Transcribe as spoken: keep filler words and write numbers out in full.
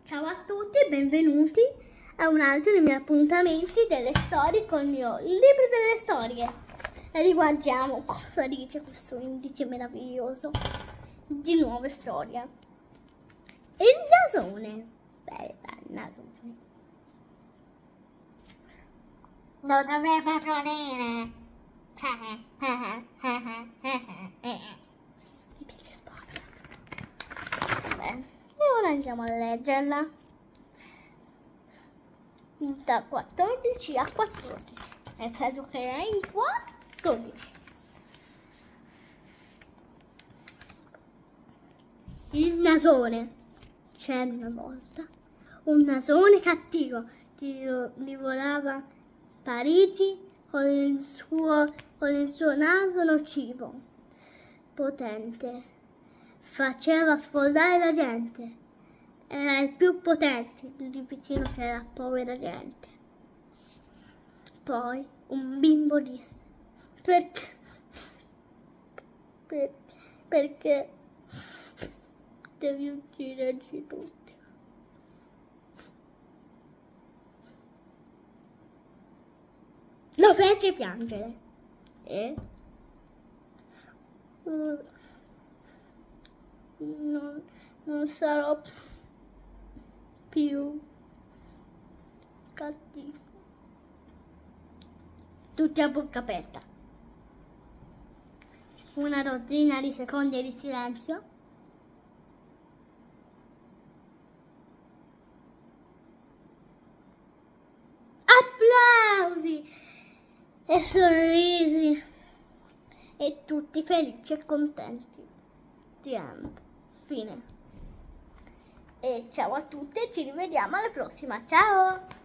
Ciao a tutti e benvenuti a un altro dei miei appuntamenti delle storie con il mio libro delle storie. E riguardiamo cosa dice questo indice meraviglioso di nuove storie. Il nasone. Beh, il nasone. Non dovrebbe morire. Mi piace sporca. Vabbè. E ora andiamo a leggerla da quattordici a quattordici, nel senso che è in quattordici. Il nasone. C'era una volta un nasone cattivo che divorava Parigi con il suo, con il suo naso nocivo, potente. Faceva sfondare la gente. Era il più potente, lì vicino c'era la povera gente. Poi un bimbo disse: Perché? Per, perché devi ucciderci tutti? Lo fece piangere e non, non sarò più cattivo. Tutti a bocca aperta. Una dozzina di secondi di silenzio. Applausi e sorrisi e tutti felici e contenti. The end. Fine. E ciao a tutti e ci rivediamo alla prossima. Ciao!